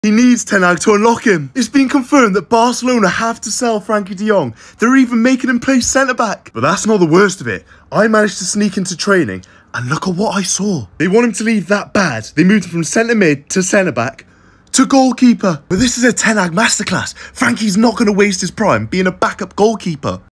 He needs Ten Hag to unlock him. It's been confirmed that Barcelona have to sell Frankie de Jong. They're even making him play centre-back. But that's not the worst of it. I managed to sneak into training and look at what I saw. They want him to leave that bad. They moved him from centre-mid to centre-back to goalkeeper. But this is a Ten Hag masterclass. Frankie's not going to waste his prime being a backup goalkeeper.